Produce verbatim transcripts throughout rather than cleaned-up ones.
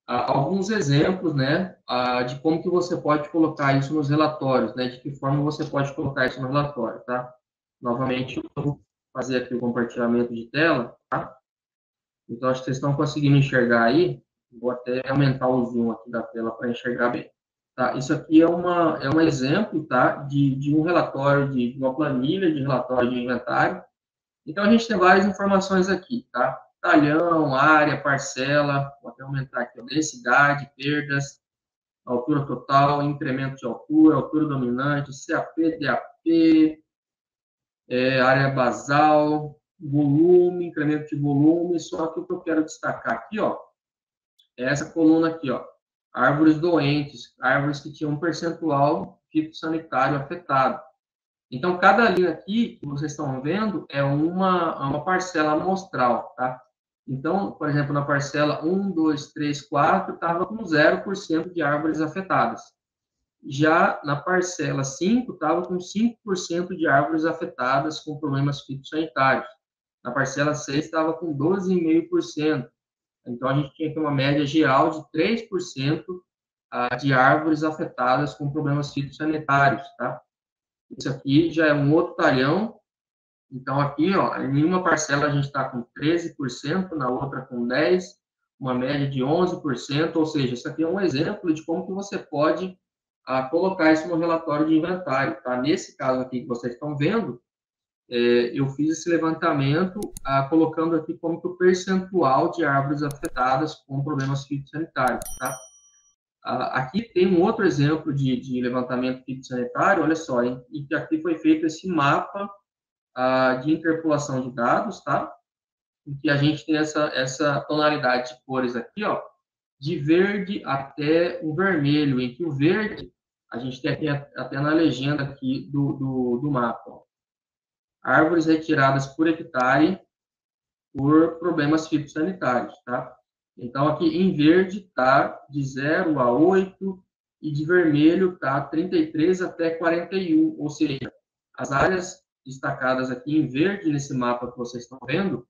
ah, alguns exemplos, né, ah, de como que você pode colocar isso nos relatórios, né, de que forma você pode colocar isso no relatório, tá? Novamente, eu vou fazer aqui o compartilhamento de tela, tá? Então, acho que vocês estão conseguindo enxergar aí. Vou até aumentar o zoom aqui da tela para enxergar bem. Tá? Isso aqui é, uma, é um exemplo, tá, de, de um relatório, de, de uma planilha de relatório de inventário. Então, a gente tem várias informações aqui, tá? Talhão, área, parcela, vou até aumentar aqui, ó, densidade, perdas, altura total, incremento de altura, altura dominante, C A P, D A P, é, área basal, volume, incremento de volume, só que o que eu quero destacar aqui, ó, é essa coluna aqui, ó, árvores doentes, árvores que tinham um percentual fitossanitário afetado. Então, cada linha aqui que vocês estão vendo é uma, uma parcela amostral, tá? Então, por exemplo, na parcela um, dois, três, quatro, estava com zero por cento de árvores afetadas. Já na parcela cinco, estava com cinco por cento de árvores afetadas com problemas fitossanitários. Na parcela seis, estava com doze vírgula cinco por cento. Então, a gente tinha aqui uma média geral de três por cento de árvores afetadas com problemas fitossanitários, tá? Isso aqui já é um outro talhão. Então, aqui, ó, em uma parcela a gente está com treze por cento, na outra com dez por cento, uma média de onze por cento, ou seja, isso aqui é um exemplo de como que você pode ah, colocar isso no relatório de inventário, tá? Nesse caso aqui que vocês estão vendo, é, eu fiz esse levantamento ah, colocando aqui como que o percentual de árvores afetadas com problemas fitossanitários, tá? Ah, aqui tem um outro exemplo de, de levantamento fitossanitário, olha só, em, em que aqui foi feito esse mapa ah, de interpolação de dados, tá? Em que a gente tem essa, essa tonalidade de cores aqui, ó, de verde até o vermelho, em que o verde, a gente tem aqui até na legenda aqui do, do, do mapa, ó, árvores retiradas por hectare por problemas fitossanitários, tá? Então, aqui em verde está de zero a oito e de vermelho está trinta e três até quarenta e um, ou seja, as áreas destacadas aqui em verde nesse mapa que vocês estão vendo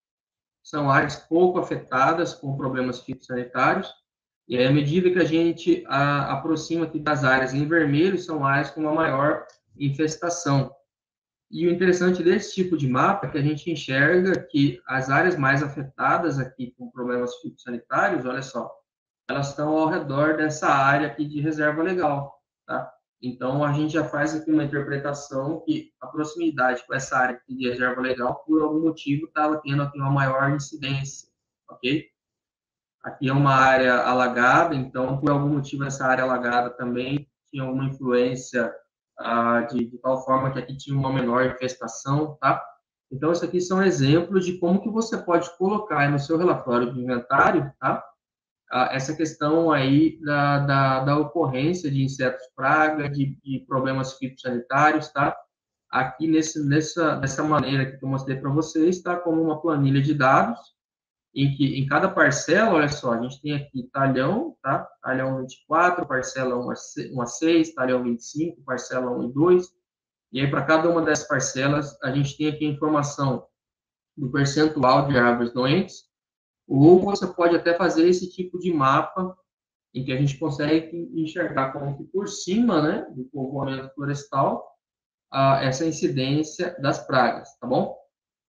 são áreas pouco afetadas com problemas fitossanitários, e aí, à medida que a gente a, aproxima aqui das áreas em vermelho, são áreas com uma maior infestação. E o interessante desse tipo de mapa é que a gente enxerga que as áreas mais afetadas aqui com problemas fitossanitários, olha só, elas estão ao redor dessa área aqui de reserva legal, tá? Então, a gente já faz aqui uma interpretação que a proximidade com essa área aqui de reserva legal, por algum motivo, estava tendo aqui uma maior incidência, ok? Aqui é uma área alagada, então, por algum motivo, essa área alagada também tinha alguma influência ah, de, de tal forma que aqui tinha uma menor infestação, tá? Então, isso aqui são exemplos de como que você pode colocar no seu relatório de inventário, tá? Ah, essa questão aí da, da, da ocorrência de insetos praga, de, de problemas fitossanitários, tá? Aqui, nesse, nessa, dessa maneira que eu mostrei para vocês, está como uma planilha de dados, em que em cada parcela, olha só, a gente tem aqui talhão, tá? Talhão vinte e quatro, parcela um a seis, talhão vinte e cinco, parcela um e dois, e aí para cada uma dessas parcelas, a gente tem aqui a informação do percentual de árvores doentes, ou você pode até fazer esse tipo de mapa, em que a gente consegue enxergar como que por cima, né, do povoamento florestal, a, essa incidência das pragas, tá bom?